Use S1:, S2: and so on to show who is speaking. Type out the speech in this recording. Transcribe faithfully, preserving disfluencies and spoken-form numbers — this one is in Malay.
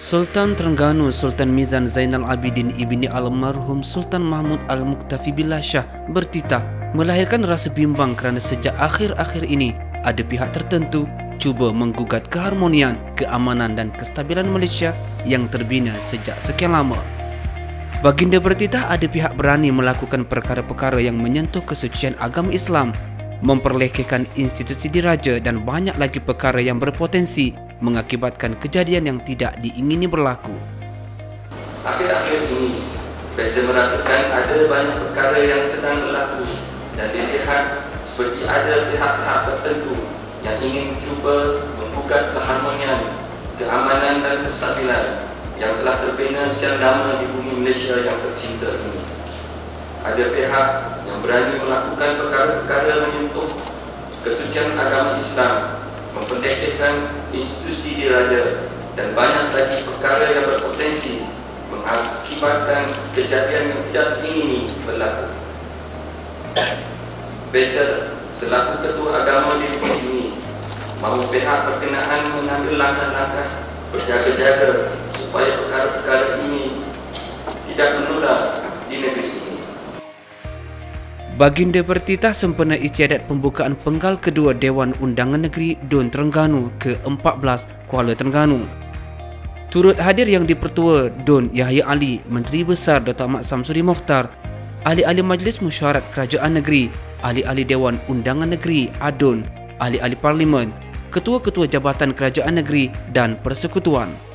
S1: Sultan Terengganu Sultan Mizan Zainal Abidin ibni almarhum Sultan Mahmud Al-Muqtafi Billah Shah bertitah melahirkan rasa bimbang kerana sejak akhir-akhir ini ada pihak tertentu cuba menggugat keharmonian, keamanan dan kestabilan Malaysia yang terbina sejak sekian lama. Baginda bertitah ada pihak berani melakukan perkara-perkara yang menyentuh kesucian agama Islam, memperlekehkan institusi diraja dan banyak lagi perkara yang berpotensi mengakibatkan kejadian yang tidak diingini berlaku.
S2: Akhir-akhir ini, kita merasakan ada banyak perkara yang sedang berlaku dan dilihat seperti ada pihak-pihak tertentu yang ingin cuba menggugat keharmonian, keamanan dan kestabilan yang telah terbina sekian lama di bumi Malaysia yang tercinta ini. Ada pihak yang berani melakukan perkara-perkara menyentuh kesucian agama Islam, memperlekehkan institusi diraja dan banyak lagi perkara yang berpotensi mengakibatkan kejadian yang tidak diingini berlaku. Peter selaku ketua agama di negeri ini mahu pihak berkenaan mengambil langkah-langkah berjaga-jaga supaya perkara-perkara ini tidak menular di negeri ini.
S1: Baginda bertitah sempena istiadat pembukaan penggal kedua Dewan Undangan Negeri Dun Terengganu ke empat belas Kuala Terengganu. Turut hadir yang dipertua Dun Yahya Ali, Menteri Besar Datuk Ahmad Samsuri Mokhtar, ahli-ahli Majlis Mesyuarat Kerajaan Negeri, ahli-ahli Dewan Undangan Negeri A D U N, ahli-ahli Parlimen, ketua-ketua Jabatan Kerajaan Negeri dan Persekutuan.